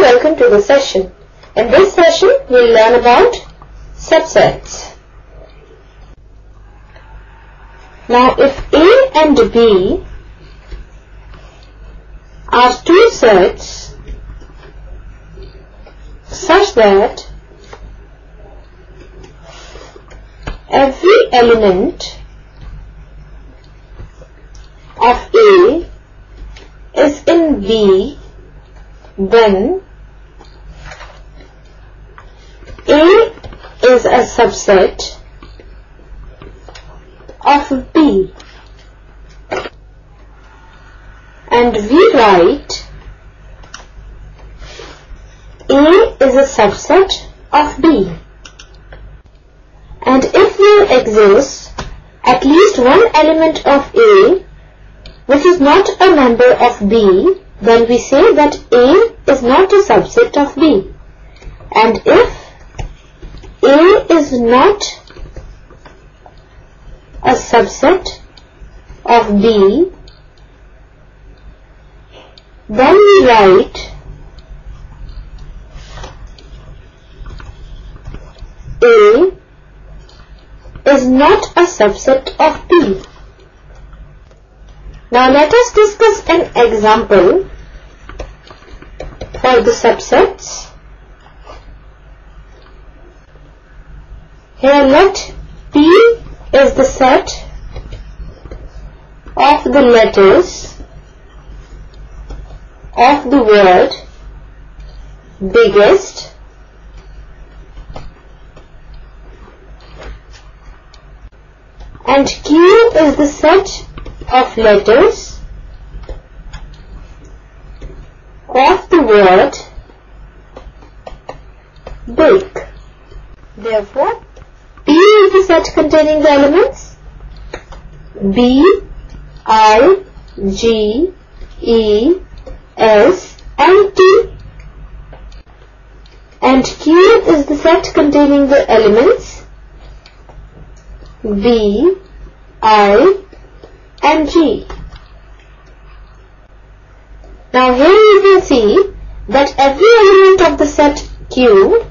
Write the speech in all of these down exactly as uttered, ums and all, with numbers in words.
welcome to the session. In this session, we'll learn about subsets. Now, if A and B are two sets such that every element of A is in B, then A is a subset of B, and we write A is a subset of B. And if there exists at least one element of A which is not a member of B, then we say that A is not a subset of B. And if A is not a subset of B, then we write A is not a subset of B. Now let us discuss an example for the subsets. Here let P is the set of the letters of the word biggest, and Q is the set of letters of the word big. Therefore, P is the set containing the elements B, I, G, E, S and T, and Q is the set containing the elements B, I and G. Now here you can see that every element of the set Q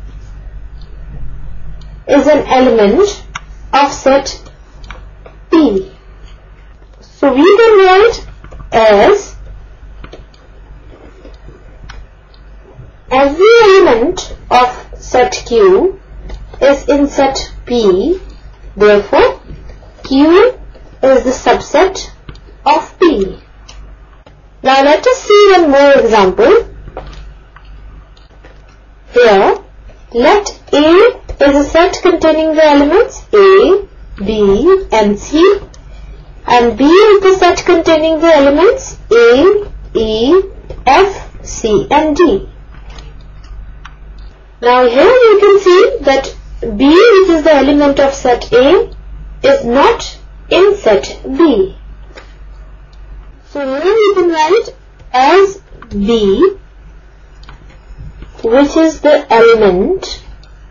is an element of set P. So we can write as every element of set Q is in set P, therefore Q is the subset of P. Now let us see one more example. Here, let A is a set containing the elements A, B and C, and B is the set containing the elements A, E, F, C and D. Now here you can see that B, which is the element of set A, is not in set B. So here you can write as B, which is the element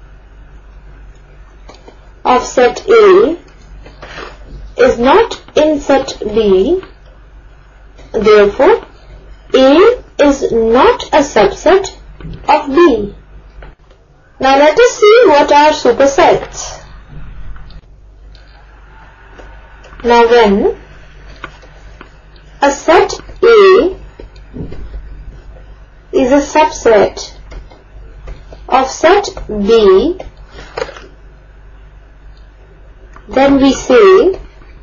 of set A, is not in set B, therefore A is not a subset of B. Now let us see what are supersets. Now when a set A is a subset of set B, then we say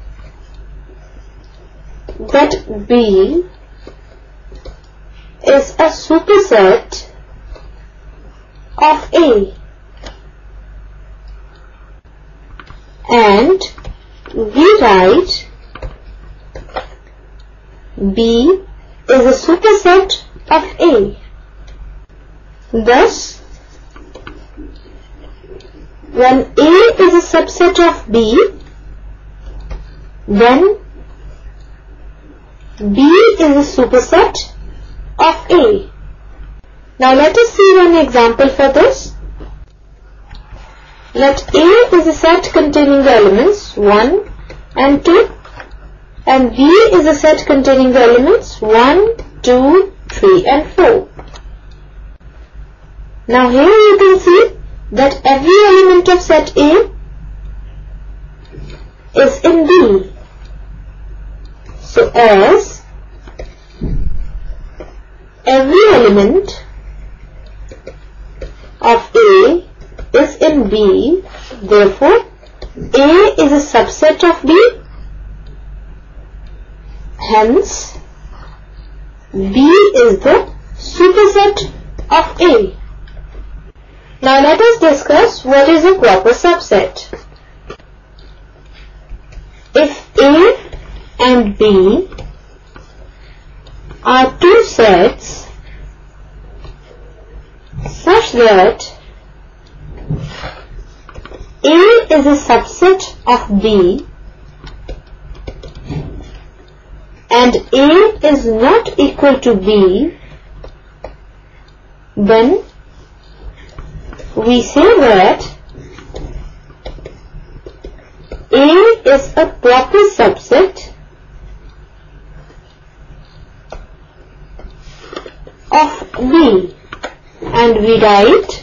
that B is a superset of A, and we write B is a superset of A. Thus, when A is a subset of B, then B is a superset of A. Now let us see one example for this. Let A is a set containing the elements one and two, and B is a set containing the elements one, two, three and four. Now here you can see that every element of set A is in B. So as every element of A is in B, therefore A is a subset of B, hence B is the superset of A. Now let us discuss what is a proper subset. If A and B are two sets such that A is a subset of B and A is not equal to B, then we say that A is a proper subset of B, and we write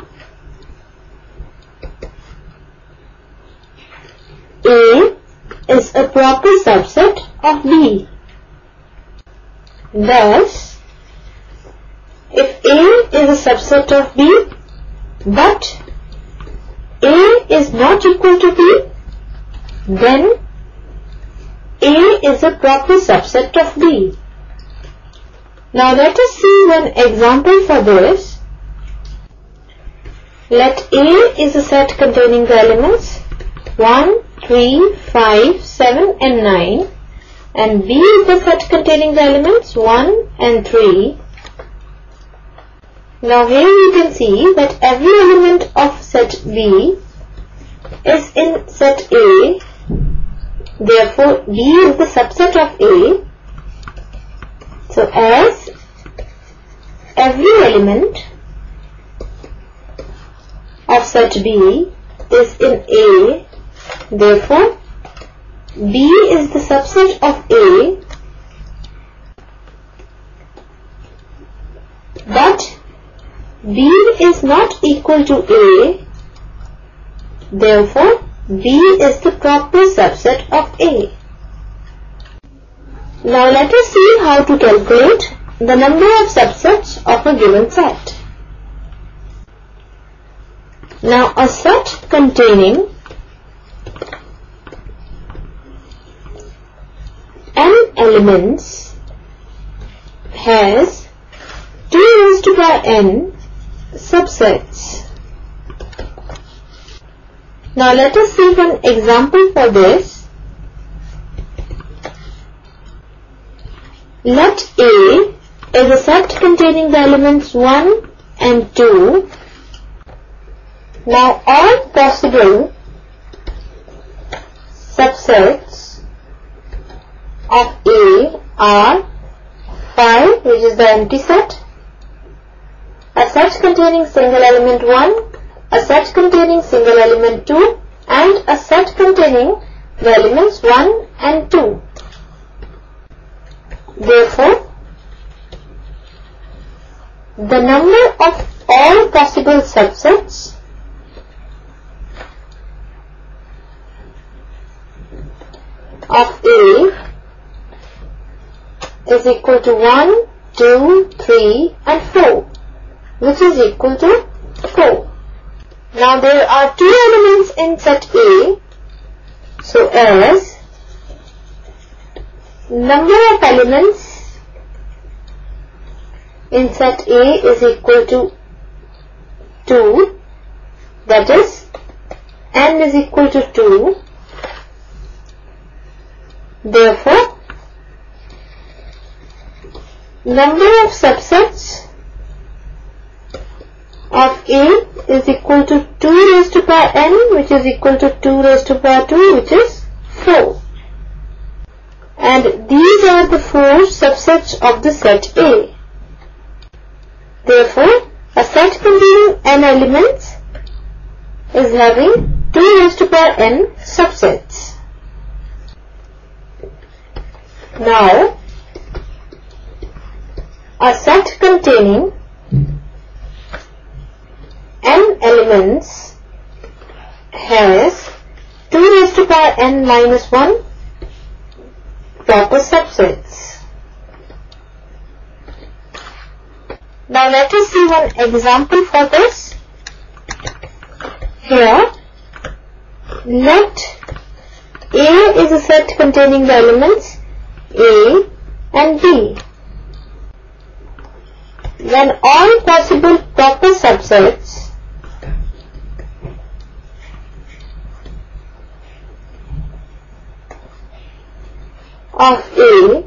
A is a proper subset of B. Thus, if A is a subset of B but A is not equal to B, then A is a proper subset of B. Now let us see one example for this. Let A is a set containing the elements one, three, five, seven and nine, and B is the set containing the elements one and three. Now here you can see that every element of set B is in set A, therefore B is the subset of A. So as every element of set B is in A, therefore B is the subset of A, but B is not equal to A, therefore B is the proper subset of A. Now let us see how to calculate the number of subsets of a given set. Now a set containing n elements has two raised to power n subsets. Now let us see one example for this. Let A is a set containing the elements one and two. Now all possible subsets of A are five, which is the empty set, a set containing single element one, a set containing single element two, and a set containing the elements one and two. Therefore, the number of all possible subsets of A is equal to one, two, three and four, which is equal to four. Now there are two elements in set A, so as number of elements in set A is equal to two, that is n is equal to two. Therefore, number of subsets of A is equal to two raised to power n, which is equal to two raised to power two, which is four. And these are the four subsets of the set A. Therefore, a set containing n elements is having two raised to power n subsets. Now, a set containing elements has two raised to power n minus one proper subsets. Now let us see one example for this. Here, let A is a set containing the elements A and B. Then all possible proper subsets of A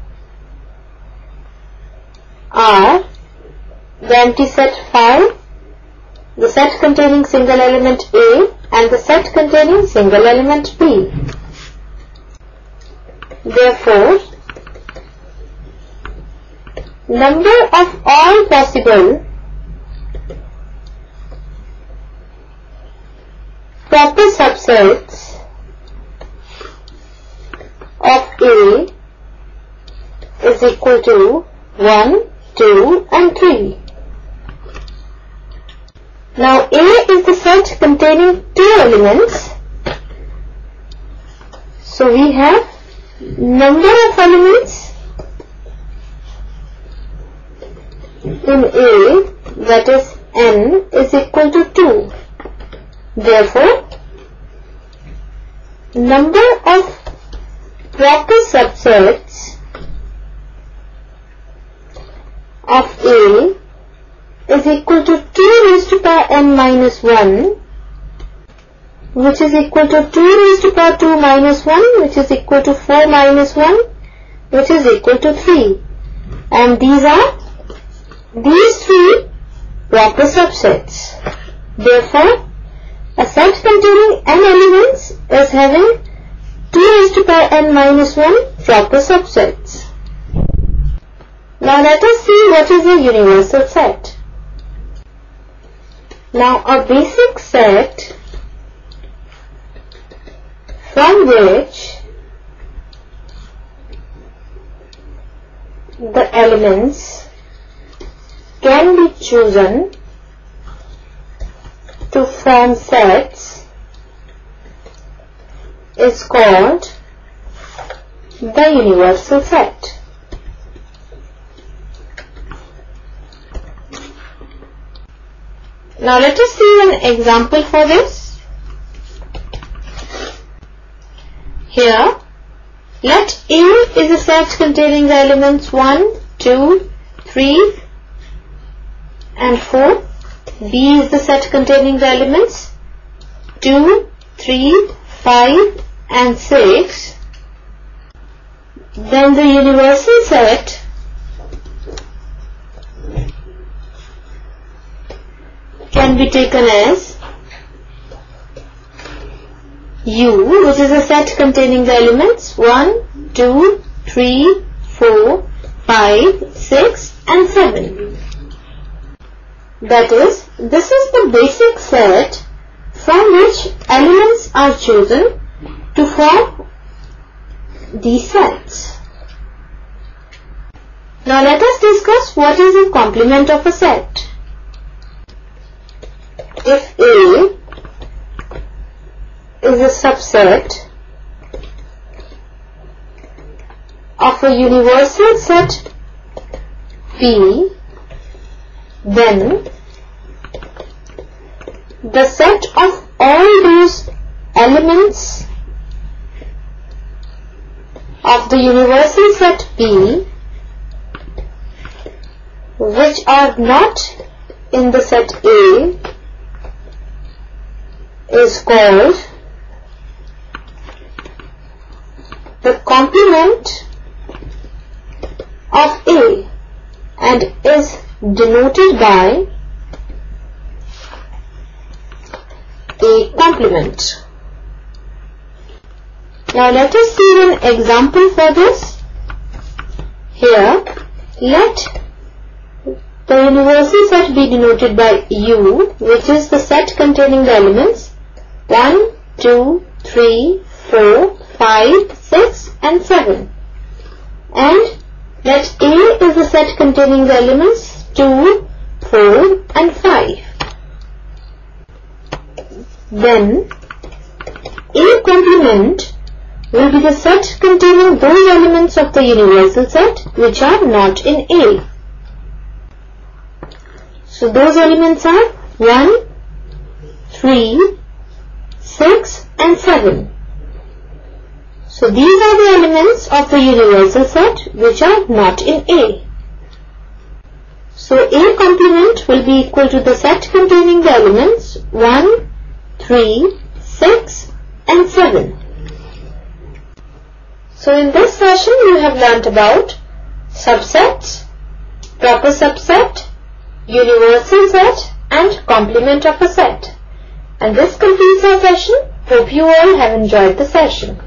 are the empty set phi, the set containing single element A, and the set containing single element B. Therefore, number of all possible proper subsets of A is equal to one, two and three. Now A is the set containing two elements. So we have number of elements in A, that is n, is equal to two. Therefore, number of proper subsets of A is equal to two raised to power n minus one, which is equal to two raised to power two minus one, which is equal to four minus one, which is equal to three. And these are these three proper subsets. Therefore, a set containing n elements is having two raised to power n minus one proper subsets. Now let us see what is a universal set. Now a basic set from which the elements can be chosen to form sets is called the universal set. Now let us see an example for this. Here, let A is a set containing the elements one, two, three and four. B is the set containing the elements two, three, five and six. Then the universal set can be taken as U, which is a set containing the elements one, two, three, four, five, six and seven. That is, this is the basic set from which elements are chosen to form these sets. Now let us discuss what is a complement of a set. If A is a subset of a universal set P, then the set of all those elements of the universal set P which are not in the set A is called the complement of A and is denoted by a complement. Now let us see an example for this. Here, let the universal set be denoted by U, which is the set containing the elements one, two, three, four, five, six and seven. And let A is the set containing the elements two, four and five. then A complement will be the set containing those elements of the universal set which are not in A. So those elements are one, three, six and seven. So these are the elements of the universal set which are not in A. So A complement will be equal to the set containing the elements one, three, six and seven. So in this session you have learnt about subsets, proper subset, universal set and complement of a set. And this completes our session. Hope you all have enjoyed the session.